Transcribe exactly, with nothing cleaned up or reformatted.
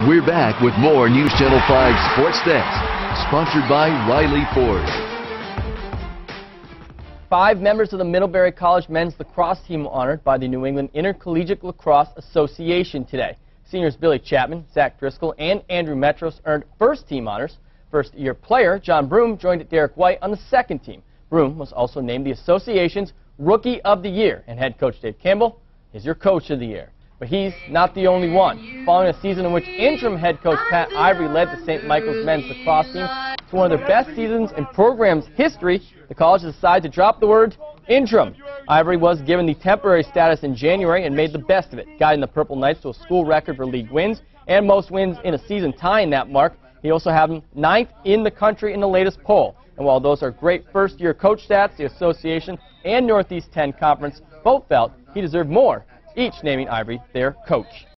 We're back with more News Channel five Sports Desk, sponsored by Riley Ford. Five members of the Middlebury College men's lacrosse team were honored by the New England Intercollegiate Lacrosse Association today. Seniors Billy Chapman, Zach Driscoll, and Andrew Metros earned first team honors. First-year player John Broom joined Derek White on the second team. Broom was also named the association's Rookie of the Year, and head coach Dave Campbell is your Coach of the Year. But he's not the only one. Following a season in which interim head coach Pat Ivory led the Saint Michael's men's lacrosse team to one of their best seasons in program's history, the college decided to drop the word interim. Ivory was given the temporary status in January and made the best of it, guiding the Purple Knights to a school record for league wins and most wins in a season, tying that mark. He also had him ninth in the country in the latest poll. And while those are great first-year coach stats, the association and Northeast ten Conference both felt he deserved more, each naming Ivory their coach.